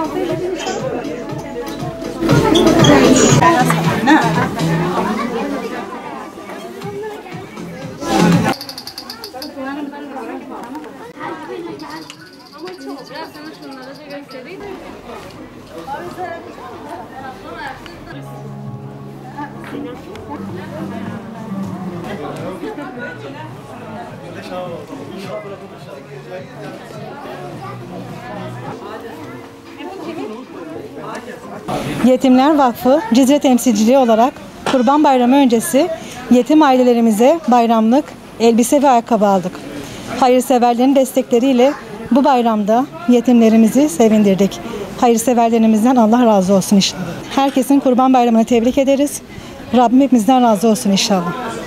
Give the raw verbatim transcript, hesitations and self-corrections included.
Yetimler Vakfı Cizre temsilciliği olarak Kurban Bayramı öncesi yetim ailelerimize bayramlık elbise ve ayakkabı aldık. Hayırseverlerin destekleriyle bu bayramda yetimlerimizi sevindirdik. Hayırseverlerimizden Allah razı olsun inşallah. Herkesin Kurban Bayramı'nı tebrik ederiz. Rabbim hepimizden razı olsun inşallah.